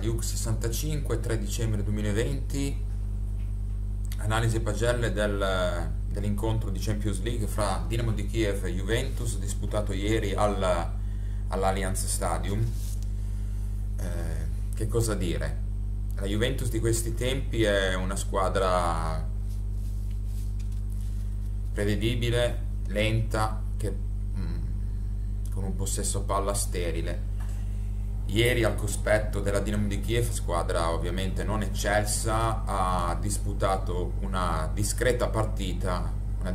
Juke 65, 3 dicembre 2020. Analisi e pagelle dell'incontro di Champions League fra Dinamo di Kiev e Juventus disputato ieri all'Allianz Stadium. Che cosa dire? La Juventus di questi tempi è una squadra prevedibile, lenta, con un possesso palla sterile. Ieri al cospetto della Dinamo di Kiev, squadra ovviamente non eccelsa, ha disputato una discreta partita.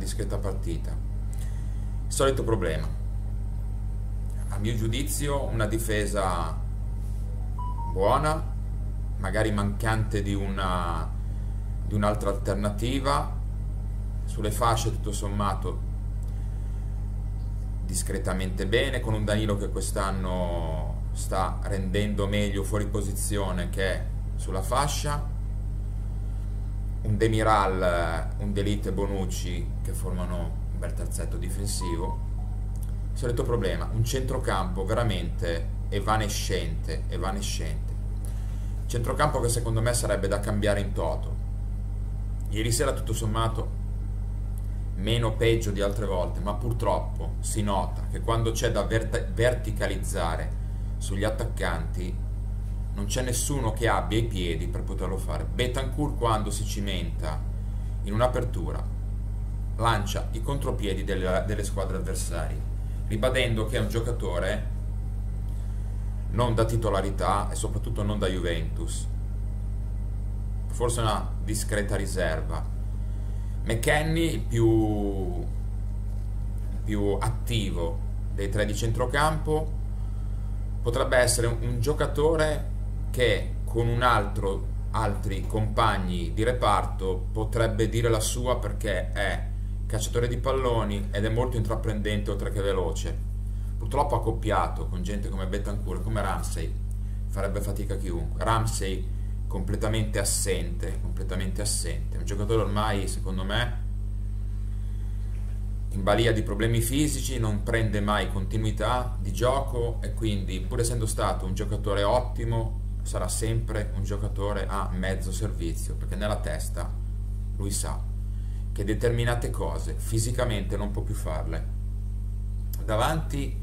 Solito problema. A mio giudizio una difesa buona, magari mancante di un'altra alternativa. Sulle fasce tutto sommato discretamente bene, con un Danilo che quest'anno sta rendendo meglio fuori posizione che sulla fascia, un Demiral, un De Ligt e Bonucci che formano un bel terzetto difensivo. Solito problema, un centrocampo veramente evanescente. Centrocampo che secondo me sarebbe da cambiare in toto. Ieri sera tutto sommato meno peggio di altre volte, ma purtroppo si nota che quando c'è da verticalizzare sugli attaccanti non c'è nessuno che abbia i piedi per poterlo fare. Bentancur, quando si cimenta in un'apertura, lancia i contropiedi delle squadre avversarie, ribadendo che è un giocatore non da titolarità e soprattutto non da Juventus, forse una discreta riserva. McKennie, il più attivo dei tre di centrocampo, potrebbe essere un giocatore che con altri compagni di reparto potrebbe dire la sua, perché è cacciatore di palloni ed è molto intraprendente oltre che veloce. Purtroppo accoppiato con gente come Bentancur e come Ramsey farebbe fatica chiunque. Ramsey completamente assente, un giocatore ormai secondo me in balia di problemi fisici, non prende mai continuità di gioco e quindi, pur essendo stato un giocatore ottimo, sarà sempre un giocatore a mezzo servizio, perché nella testa lui sa che determinate cose fisicamente non può più farle. Davanti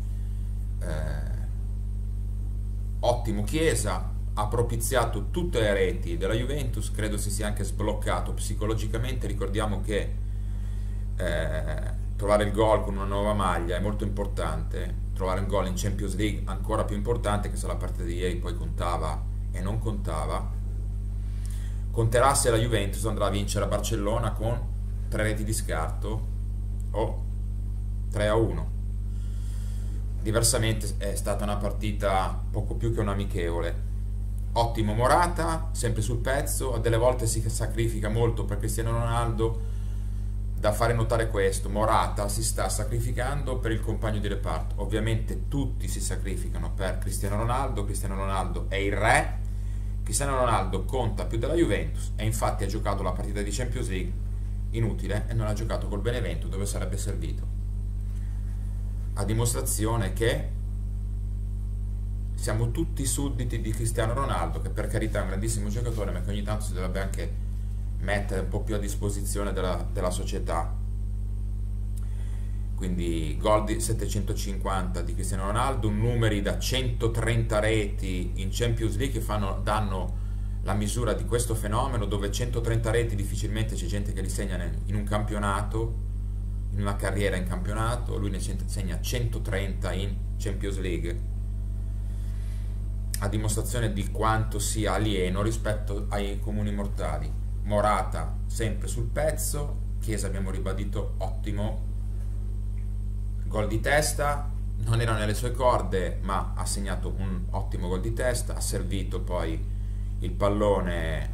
ottimo Chiesa, ha propiziato tutte le reti della Juventus, credo si sia anche sbloccato psicologicamente. Ricordiamo che trovare il gol con una nuova maglia è molto importante, trovare un gol in Champions League ancora più importante, che se la partita di ieri poi contava e non contava. Conterà se la Juventus andrà a vincere a Barcellona con 3 reti di scarto o 3-1. Diversamente è stata una partita poco più che un amichevole. Ottimo Morata, sempre sul pezzo, a delle volte si sacrifica molto per Cristiano Ronaldo. Da fare notare questo: Morata si sta sacrificando per il compagno di reparto. Ovviamente tutti si sacrificano per Cristiano Ronaldo è il re, Cristiano Ronaldo conta più della Juventus e infatti ha giocato la partita di Champions League inutile e non ha giocato col Benevento dove sarebbe servito, a dimostrazione che siamo tutti sudditi di Cristiano Ronaldo, che per carità è un grandissimo giocatore, ma che ogni tanto si dovrebbe anche mettere un po' più a disposizione della società. Quindi gol di 750 di Cristiano Ronaldo, numeri da 130 reti in Champions League che danno la misura di questo fenomeno, dove 130 reti difficilmente c'è gente che li segna in un campionato, in una carriera in campionato. Lui ne segna 130 in Champions League, a dimostrazione di quanto sia alieno rispetto ai comuni mortali. Morata sempre sul pezzo, Chiesa abbiamo ribadito ottimo, gol di testa, non era nelle sue corde ma ha segnato un ottimo gol di testa, ha servito poi il pallone,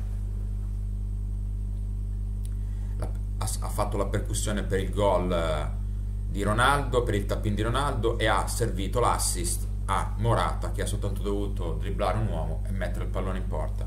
ha fatto la percussione per il gol di Ronaldo, per il tap-in di Ronaldo, e ha servito l'assist a Morata, che ha soltanto dovuto dribblare un uomo e mettere il pallone in porta.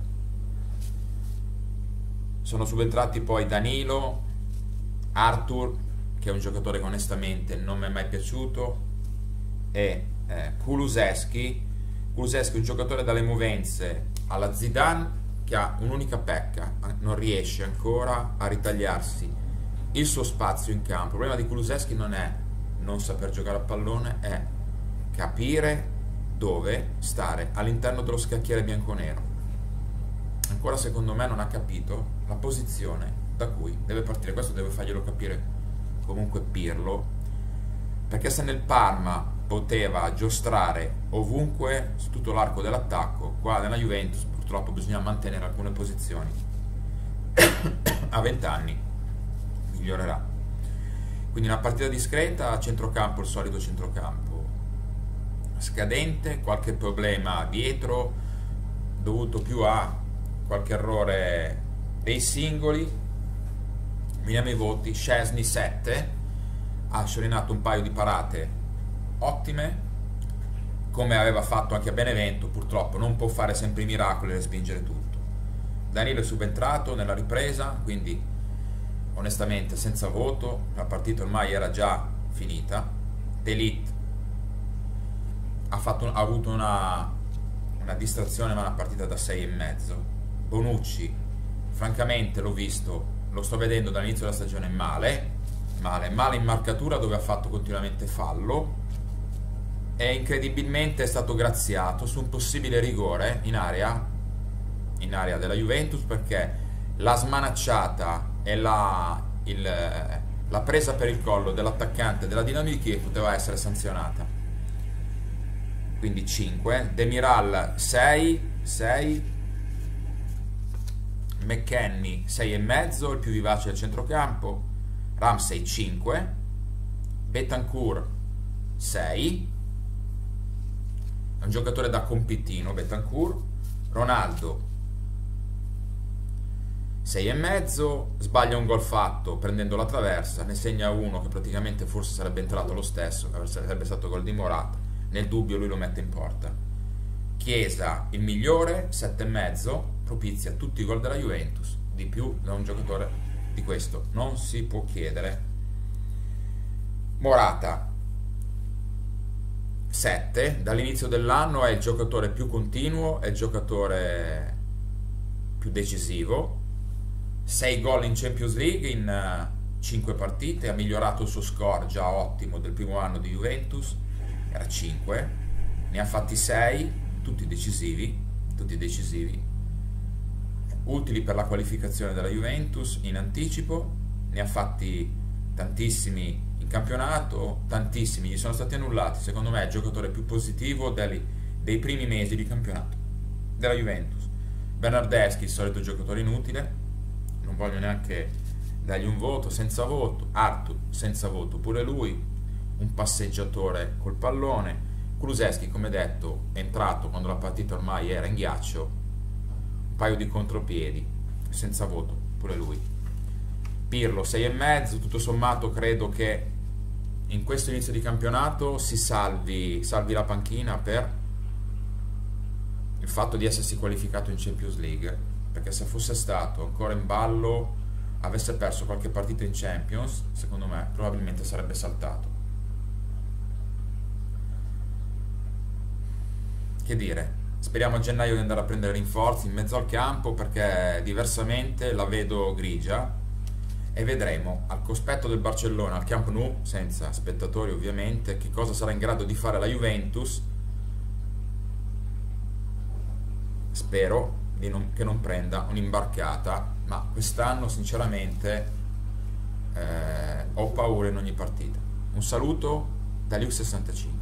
Sono subentrati poi Danilo, Arthur, che è un giocatore che onestamente non mi è mai piaciuto, e Kulusevski, un giocatore dalle movenze alla Zidane, che ha un'unica pecca, non riesce ancora a ritagliarsi il suo spazio in campo. Il problema di Kulusevski non è non saper giocare a pallone, è capire dove stare all'interno dello scacchiere bianconero. Ancora secondo me non ha capito la posizione da cui deve partire. Questo deve farglielo capire comunque Pirlo, perché se nel Parma poteva giostrare ovunque su tutto l'arco dell'attacco, qua nella Juventus purtroppo bisogna mantenere alcune posizioni. A 20 anni migliorerà. Quindi una partita discreta, a centrocampo il solito centrocampo scadente, qualche problema dietro dovuto più a qualche errore dei singoli. Vediamo i voti. Szczesny 7, ha sciorinato un paio di parate ottime, come aveva fatto anche a Benevento. Purtroppo non può fare sempre i miracoli e respingere tutto. Danilo è subentrato nella ripresa, quindi onestamente senza voto, la partita ormai era già finita. De Ligt ha avuto una distrazione, ma una partita da 6,5. Bonucci, francamente l'ho visto, lo sto vedendo dall'inizio della stagione male in marcatura, dove ha fatto continuamente fallo, e incredibilmente è stato graziato su un possibile rigore in area della Juventus, perché la smanacciata e la presa per il collo dell'attaccante della Dinamo di Kiev poteva essere sanzionata. Quindi 5. Demiral 6, McKennie 6,5, il più vivace del centrocampo. Ramsey 5, Bentancur 6, è un giocatore da compitino Bentancur. Ronaldo 6,5, sbaglia un gol fatto prendendo la traversa, ne segna uno che praticamente forse sarebbe entrato lo stesso, sarebbe stato gol di Morata, nel dubbio lui lo mette in porta. Chiesa il migliore, 7,5, propizia tutti i gol della Juventus, di più da un giocatore di questo non si può chiedere. Morata 7, dall'inizio dell'anno è il giocatore più continuo, è il giocatore più decisivo. 6 gol in Champions League in 5 partite, ha migliorato il suo score già ottimo del primo anno di Juventus, era 5, ne ha fatti 6, tutti decisivi, utili per la qualificazione della Juventus in anticipo. Ne ha fatti tantissimi in campionato, tantissimi gli sono stati annullati. Secondo me è il giocatore più positivo dei primi mesi di campionato della Juventus. Bernardeschi, il solito giocatore inutile, non voglio neanche dargli un voto, senza voto. Arthur senza voto pure lui, un passeggiatore col pallone. Kulusevski, come detto, è entrato quando la partita ormai era in ghiaccio, un paio di contropiedi, senza voto pure lui. Pirlo 6,5, tutto sommato credo che in questo inizio di campionato si salvi la panchina per il fatto di essersi qualificato in Champions League, perché se fosse stato ancora in ballo, avesse perso qualche partita in Champions, secondo me probabilmente sarebbe saltato. Che dire, speriamo a gennaio di andare a prendere rinforzi in mezzo al campo, perché diversamente la vedo grigia, e vedremo al cospetto del Barcellona al Camp Nou, senza spettatori ovviamente, che cosa sarà in grado di fare la Juventus. Spero che non prenda un'imbarcata, ma quest'anno sinceramente ho paura in ogni partita. Un saluto da Liu65.